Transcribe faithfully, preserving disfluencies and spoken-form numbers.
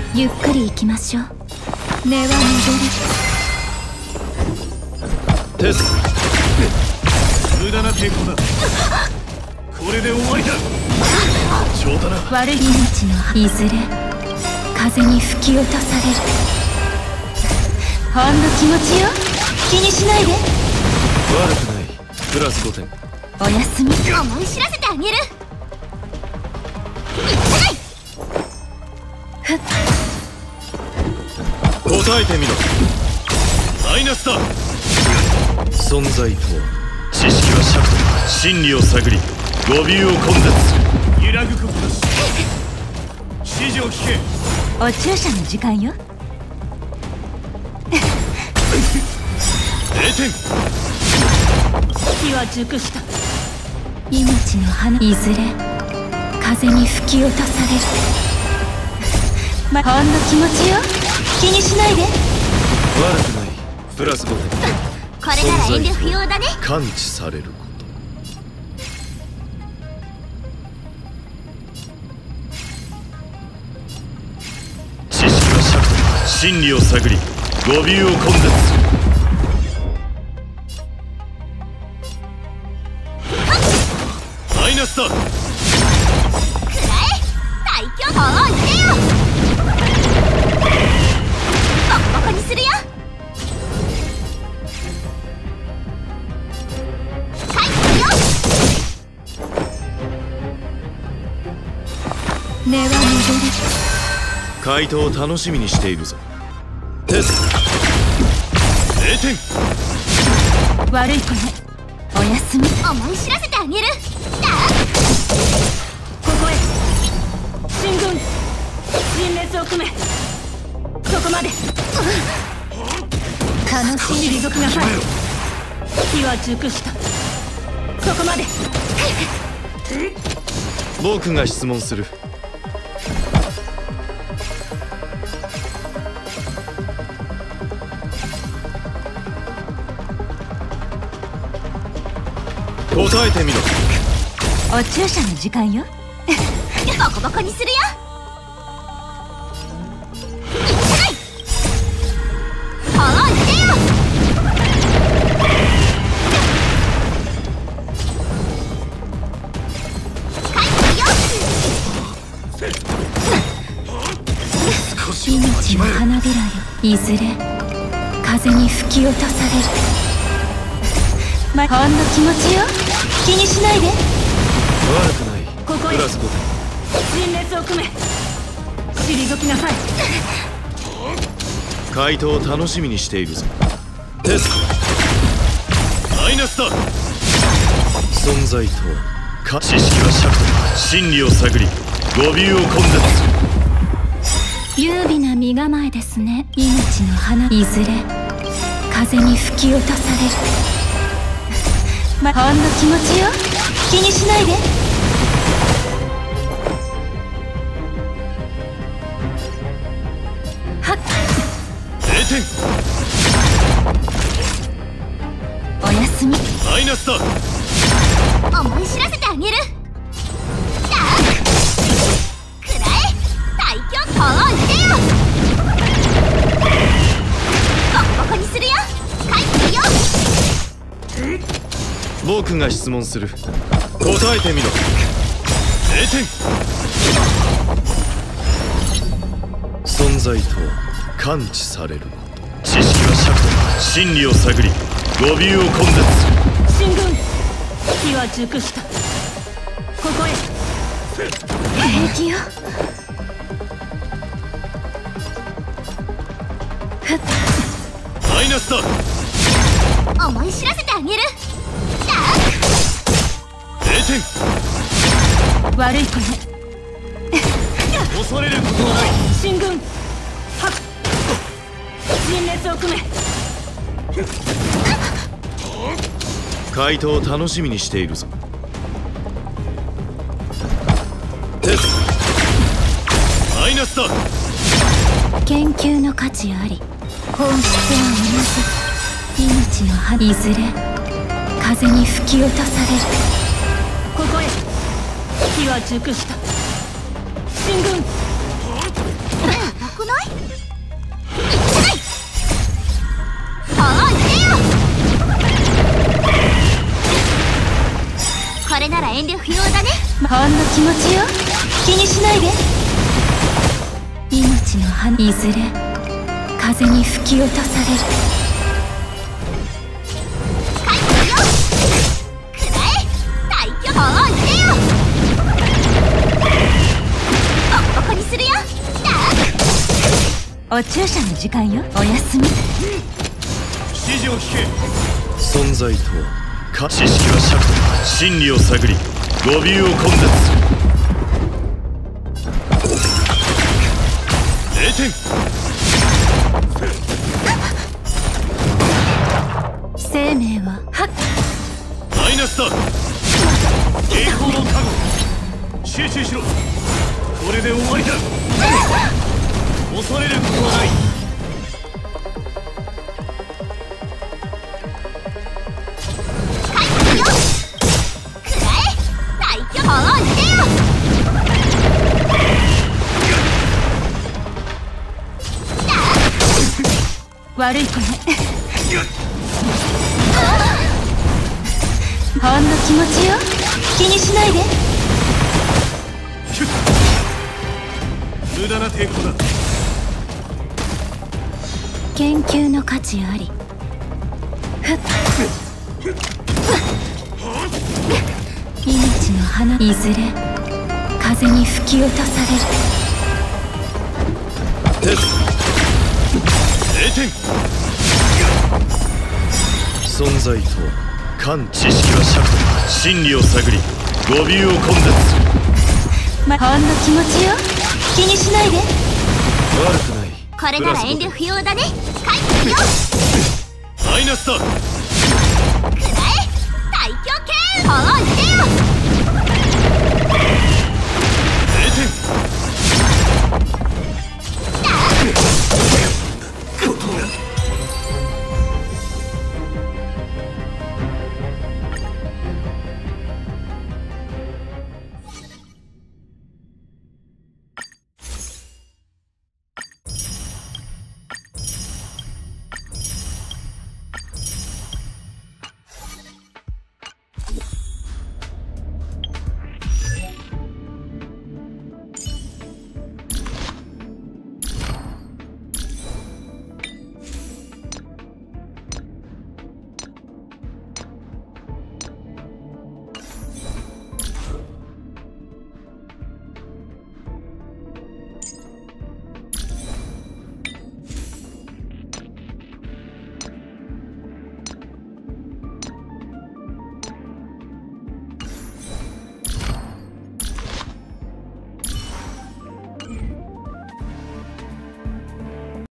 ゆっくり行きましょう。根は戻る。テス無駄な抵抗だ。これで終わりだ。冗談な。 悪い命のいずれ風に吹き落とされる。ほんの気持ちよ。気にしないで。 悪くない。プラスごてん。 おやすみ。 思い知らせてあげる。 ふっ。 答えてみろ。マイナスだ。存在とは知識は尺度、真理を探り語尾を根絶する。揺らぐことなし。指示を聞け。 お注射の時間よ。 れいてん。 火は熟した。命の花いずれ風に吹き落とされる。ま、ほんの気持ちよ。気にしないで。 悪くない。プラスごてん。 これなら遠慮不要だね。 感知されること。知識は尺度、真理を探り語尾を根絶する。マイナスだ。 くらえ最強おいでよ。ボコボコにするよ。 根は戻る。 回答を楽しみにしているぞ。テスれいてん。 悪い子ね。おやすみ。 思い知らせてあげる。 ここへ進軍。陣列を組め。そこまで。楽しみに退きなさい。火は熟した。そこまで。 僕が質問する。答えてみろ。 お注射の時間よ。 ボコボコにするよ。おいでよ。 命の花びらよ。いずれ風に吹き落とされる。ま、ほんの気持ちよ。気にしないで。 悪くない。 ここへプラスごてん。 陣列を組め。退きなさい。 回答を楽しみにしているぞ。テストマイナスだ。存在とはか知識は尺度、真理を探り語尾を根絶する。 優美な身構えですね。命の花いずれ風に吹き落とされる。ま、ほんの気持ちよ。気にしないで。はっ。 れいてん。 おやすみ。 マイナスだ。 思い知らせてあげる。くらえ最強おいでよ。ボコボコにするよ。返すよ。 僕が質問する。答えてみろ。れいてん。存在とは感知されること。知識は尺度、真理を探り語尾を根絶する。 進軍。火は熟した。ここへ。平気よ。ふっ。 マイナスだ。 思い知らせてあげる。 れいてん。 悪い子ね。 恐れることはない。 進軍。はっ。陣列を組め。 回答を楽しみにしているぞ。テストマイナスだ。 研究の価値あり。本質は同じ。命の葉いずれ風に吹き落とされる。ここへ。火は熟した。進軍。 僕ほんの気持ちよ。気にしないで。命の花いずれ風に吹き落とされる。お注射の時間よ。おやすみ。 指示を聞け。存在とはか知識は尺度、真理を探り語尾を根絶する。れいてん。 生命ははっマイナスだ。栄光の加護、集中しろ。これで終わりだ。恐れることはない。 悪い子ね。ほんの気持ちよ。気にしないで。 無駄な抵抗だ。 研究の価値あり。ふっ命の花いずれ風に吹き落とされる。 れいてん。存在とは感知識は尺度、真理を探り語尾を根絶する。 ま、ほんの気持ちよ。気にしないで。 悪くない。 これなら遠慮不要だね。帰ってるよ。 マイナスだ。 くらえ大狂犬。届いてよ。 れいてん。